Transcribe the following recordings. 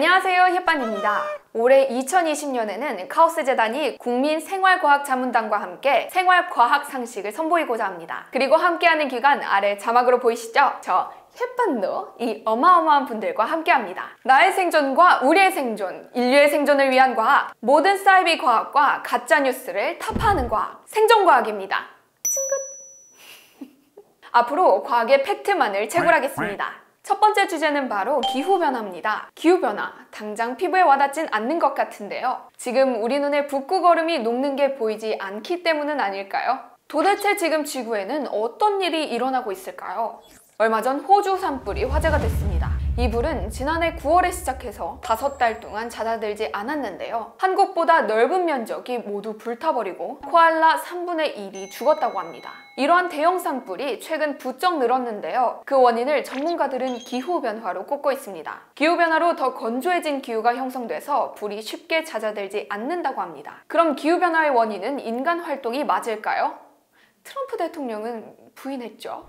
안녕하세요, 햇반입니다. 올해 2020년에는 카오스 재단이 국민생활과학자문단과 함께 생활과학 상식을 선보이고자 합니다. 그리고 함께하는 기간 아래 자막으로 보이시죠? 저 햇반도 이 어마어마한 분들과 함께합니다. 나의 생존과 우리의 생존, 인류의 생존을 위한 과학, 모든 사이비 과학과 가짜뉴스를 타파하는 과학, 생존과학입니다. 찡긋! 앞으로 과학의 팩트만을 채굴하겠습니다. 첫 번째 주제는 바로 기후변화입니다. 기후변화, 당장 피부에 와닿진 않는 것 같은데요. 지금 우리 눈에 북극 얼음이 녹는 게 보이지 않기 때문은 아닐까요? 도대체 지금 지구에는 어떤 일이 일어나고 있을까요? 얼마 전 호주 산불이 화제가 됐습니다. 이 불은 지난해 9월에 시작해서 5달 동안 잦아들지 않았는데요. 한국보다 넓은 면적이 모두 불타버리고 코알라 3분의 1이 죽었다고 합니다. 이러한 대형 산불이 최근 부쩍 늘었는데요. 그 원인을 전문가들은 기후변화로 꼽고 있습니다. 기후변화로 더 건조해진 기후가 형성돼서 불이 쉽게 잦아들지 않는다고 합니다. 그럼 기후변화의 원인은 인간 활동이 맞을까요? 트럼프 대통령은 부인했죠.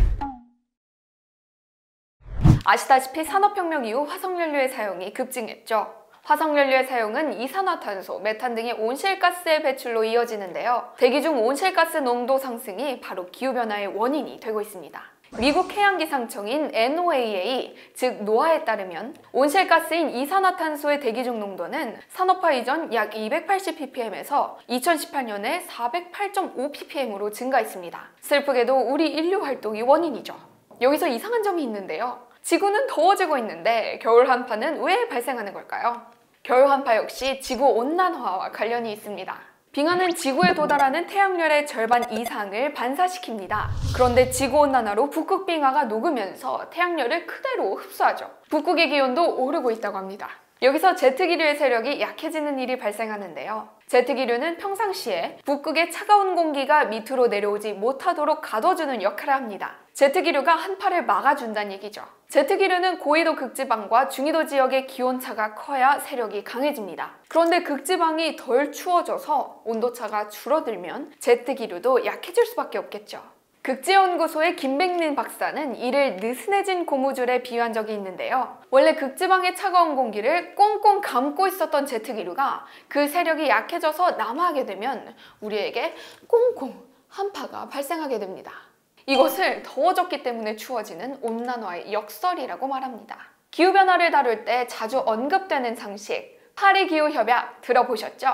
아시다시피 산업혁명 이후 화석연료의 사용이 급증했죠. 화석연료의 사용은 이산화탄소, 메탄 등의 온실가스의 배출로 이어지는데요. 대기 중 온실가스 농도 상승이 바로 기후변화의 원인이 되고 있습니다. 미국 해양기상청인 NOAA, 즉 노아에 따르면 온실가스인 이산화탄소의 대기 중 농도는 산업화 이전 약 280ppm에서 2018년에 408.5ppm으로 증가했습니다. 슬프게도 우리 인류 활동이 원인이죠. 여기서 이상한 점이 있는데요. 지구는 더워지고 있는데 겨울 한파는 왜 발생하는 걸까요? 겨울 한파 역시 지구 온난화와 관련이 있습니다. 빙하는 지구에 도달하는 태양열의 절반 이상을 반사시킵니다. 그런데 지구온난화로 북극빙하가 녹으면서 태양열을 그대로 흡수하죠. 북극의 기온도 오르고 있다고 합니다. 여기서 제트기류의 세력이 약해지는 일이 발생하는데요. 제트기류는 평상시에 북극의 차가운 공기가 밑으로 내려오지 못하도록 가둬주는 역할을 합니다. 제트기류가 한파를 막아준다는 얘기죠. 제트기류는 고緯도 극지방과 중위도 지역의 기온차가 커야 세력이 강해집니다. 그런데 극지방이 덜 추워져서 온도차가 줄어들면 제트기류도 약해질 수밖에 없겠죠. 극지연구소의 김백민 박사는 이를 느슨해진 고무줄에 비유한 적이 있는데요. 원래 극지방의 차가운 공기를 꽁꽁 감고 있었던 제트기류가 그 세력이 약해져서 남하하게 되면 우리에게 꽁꽁 한파가 발생하게 됩니다. 이것을 더워졌기 때문에 추워지는 온난화의 역설이라고 말합니다. 기후변화를 다룰 때 자주 언급되는 상식, 파리기후협약 들어보셨죠?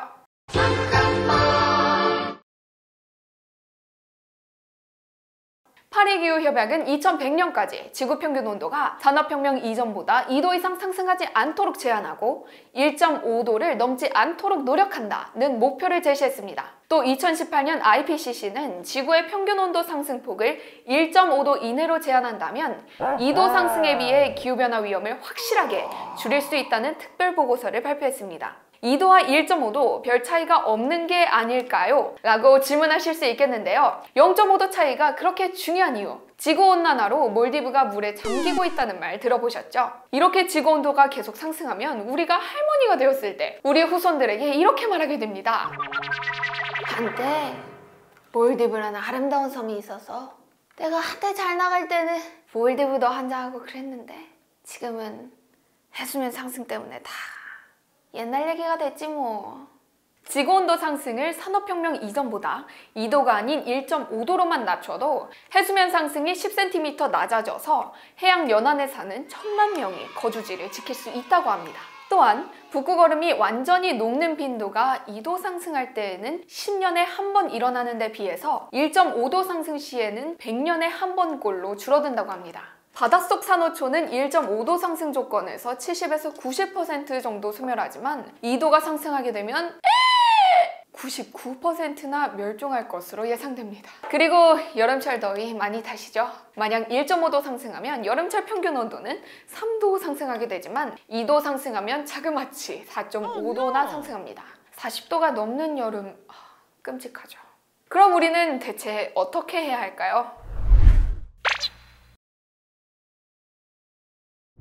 파리기후협약은 2100년까지 지구평균 온도가 산업혁명 이전보다 2도 이상 상승하지 않도록 제한하고 1.5도를 넘지 않도록 노력한다는 목표를 제시했습니다. 또 2018년 IPCC는 지구의 평균 온도 상승폭을 1.5도 이내로 제한한다면 2도 상승에 비해 기후변화 위험을 확실하게 줄일 수 있다는 특별보고서를 발표했습니다. 2도와 1.5도 별 차이가 없는 게 아닐까요? 라고 질문하실 수 있겠는데요. 0.5도 차이가 그렇게 중요한 이유, 지구온난화로 몰디브가 물에 잠기고 있다는 말 들어보셨죠? 이렇게 지구온도가 계속 상승하면 우리가 할머니가 되었을 때 우리 후손들에게 이렇게 말하게 됩니다. 한때 몰디브라는 아름다운 섬이 있어서 내가 한때 잘 나갈 때는 몰디브도 한잔하고 그랬는데 지금은 해수면 상승 때문에 다 옛날 얘기가 됐지 뭐. 지구온도 상승을 산업혁명 이전보다 2도가 아닌 1.5도로만 낮춰도 해수면 상승이 10cm 낮아져서 해양 연안에 사는 1000만 명이 거주지를 지킬 수 있다고 합니다. 또한 북극 얼음이 완전히 녹는 빈도가 2도 상승할 때에는 10년에 한 번 일어나는 데 비해서 1.5도 상승 시에는 100년에 한 번꼴로 줄어든다고 합니다. 바닷속 산호초는 1.5도 상승 조건에서 70에서 90% 정도 소멸하지만 2도가 상승하게 되면 99%나 멸종할 것으로 예상됩니다. 그리고 여름철 더위 많이 타시죠? 만약 1.5도 상승하면 여름철 평균 온도는 3도 상승하게 되지만 2도 상승하면 자그마치 4.5도나 상승합니다. 40도가 넘는 여름, 끔찍하죠. 그럼 우리는 대체 어떻게 해야 할까요?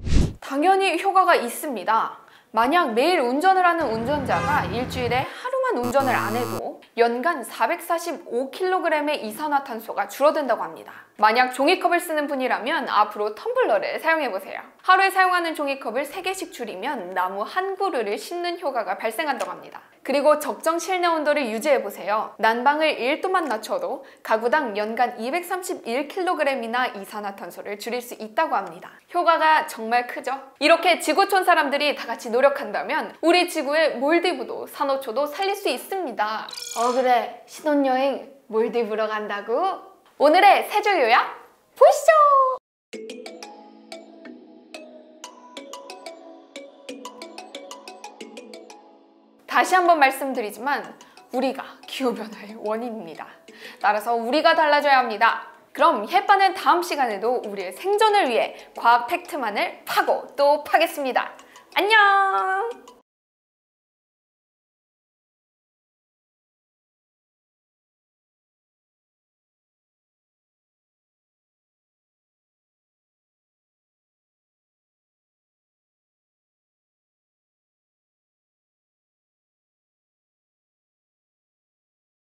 당연히 효과가 있습니다. 만약 매일 운전을 하는 운전자가 일주일에 하루만 차만 운전을 안 해도 연간 445kg의 이산화탄소가 줄어든다고 합니다. 만약 종이컵을 쓰는 분이라면 앞으로 텀블러를 사용해보세요. 하루에 사용하는 종이컵을 3개씩 줄이면 나무 한 그루를 심는 효과가 발생한다고 합니다. 그리고 적정 실내 온도를 유지해보세요. 난방을 1도만 낮춰도 가구당 연간 231kg이나 이산화탄소를 줄일 수 있다고 합니다. 효과가 정말 크죠? 이렇게 지구촌 사람들이 다 같이 노력한다면 우리 지구의 몰디브도 산호초도 살릴 수 있습니다. 그래, 신혼여행 몰디브로 간다고? 오늘의 세 줄 요약 보시죠! 다시 한번 말씀드리지만 우리가 기후변화의 원인입니다. 따라서 우리가 달라져야 합니다. 그럼 햇반은 다음 시간에도 우리의 생존을 위해 과학 팩트만을 파고 또 파겠습니다. 안녕!